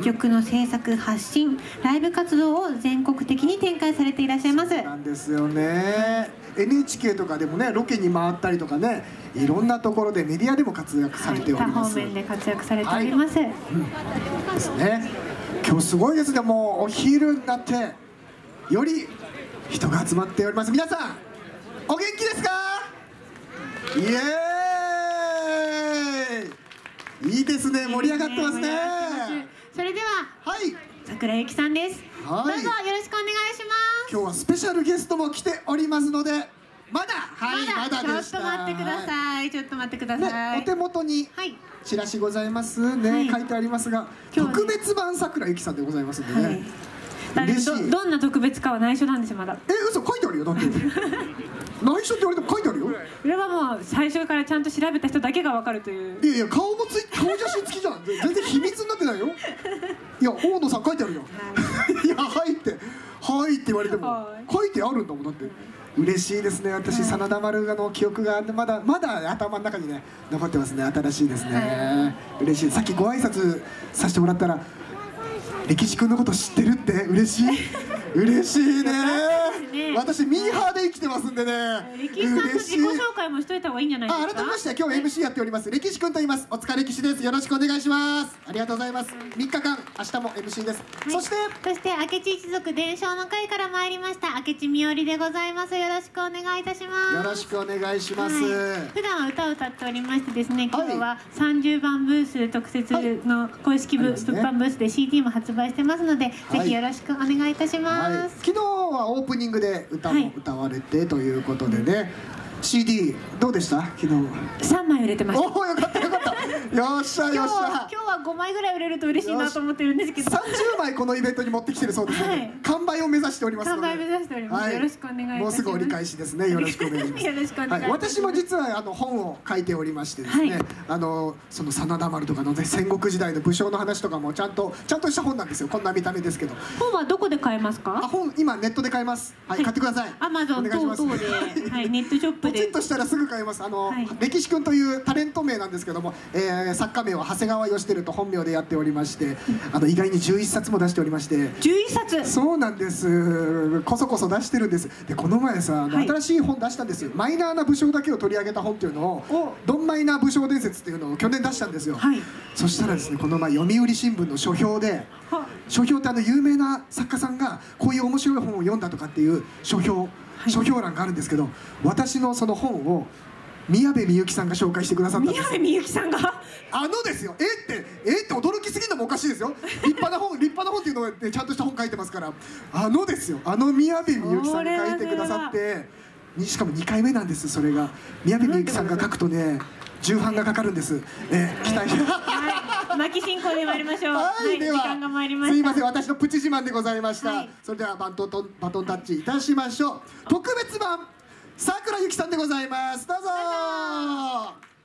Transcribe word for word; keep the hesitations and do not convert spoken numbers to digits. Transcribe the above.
曲の制作発信ライブ活動を全国的に展開されていらっしゃいます。 そうなんですよね。 エヌエイチケー とかでもねロケに回ったりとかね、いろんなところでメディアでも活躍されております、 はい、多方面で活躍されております、はい、 うん、ですね。今日すごいですね。もうお昼になってより人が集まっております。皆さんお元気ですか？イエーイ、いいですね。盛り上がってますね。 それでは、 はい、 桜井由紀さんです、はい、どうぞよろしくお願いします。 今日はスペシャルゲストも来ておりますので、まだ、はい、まだでした。 ちょっと待ってください、ちょっと待ってください、 ね、お手元にチラシございますね、はい、書いてありますが、特別版桜井由紀さんでございますんでね、はい嬉しい。 ど, どんな特別かは内緒なんですよ、まだ。 え、嘘、書いてあるよ。だって内緒って言われても書いてあるよ。 これはもう最初からちゃんと調べた人だけが分かるという。 いやいや、顔もつい顔写真付きじゃん。全然秘密になってないよ。いや、大野さん書いてあるよ。いや、はいってはいって言われても書いてあるんだもん。だって嬉しいですね。私、真田丸の記憶がまだまだ頭の中にね残ってますね。新しいですね。嬉しい。さっきご挨拶させてもらったら、歴史君のこと知ってるって嬉しい。嬉しいね。私ミーハーで生きてますんでね。 歴史さんの自己紹介もしといた方がいいんじゃないですか。 あ、改めまして今日 エムシー やっております歴史君と言います。お疲れ歴史です。よろしくお願いします。ありがとうございます。みっかかん明日も エムシー です、はい、そしてそして明智一族伝承の会から参りました明智みおりでございます。よろしくお願いいたします。 よろしくお願いします、 はい、普段は歌を歌っておりましてですね、今日はさんじゅうばんブース特設の公式ブ、はい、物販ブースで シーディー も発売してますので、はい、ぜひよろしくお願いいたします、はい、 昨日はオープニングで歌も歌われてということでね、はい、シーディー どうでした？昨日さんまい売れてました。 おお、よかったよかった。よっしゃよっしゃ。 今日はごまいぐらい売れると嬉しいなと思ってるんですけど、 さんじゅうまいこのイベントに持ってきてるそうですので、はい、完売を目指しておりますので、 完売目指しております、はい、よろしくお願いいたします。 もうすぐ折り返しですね。よろしくお願いします。 よろしくお願いします、 はい、私も実はあの本を書いておりましてですね、はい、あのその真田丸とかの、ね、戦国時代の武将の話とかもちゃんとちゃんとした本なんですよ。こんな見た目ですけど。 本はどこで買えますか？ あ、本今ネットで買えます。はい、はい、買ってください。 アマゾン等々で、はい、ネットショップでポチッとしたらすぐ買えます。あの、はい、歴史君というタレント名なんですけども、えー、作家名は長谷川義輝と本名でやっておりまして、あの意外にじゅういっさつも出しておりまして。 じゅういっさつ。 そうなんです。こそこそ出してるんです。でこの前さ、あの、はい、新しい本出したんですよ。マイナーな武将だけを取り上げた本っていうのを「ドンマイナー武将伝説」っていうのを去年出したんですよ、はい、そしたらですね、この前読売新聞の書評で、書評ってあの有名な作家さんがこういう面白い本を読んだとかっていう書評、はい、書評欄があるんですけど、私のその本を宮部みゆきさんが紹介してくださったんですよ。 宮部みゆきさんがあのですよ、えってえって驚きすぎるのもおかしいですよ。立派な本立派な本っていうのが、ね、ちゃんとした本書いてますから、あのですよ、あの宮部みゆきさんが書いてくださって、しかもにかいめなんです。それが宮部みゆきさんが書くとね、重版がかかるんです。え期待して巻き進行で参りましょう。 はい、では時間が参りました。 すいません、私のプチ自慢でございました、はい、それではバトンバトンタッチいたしましょう。特別版桜井由紀さんでございます。どうぞ。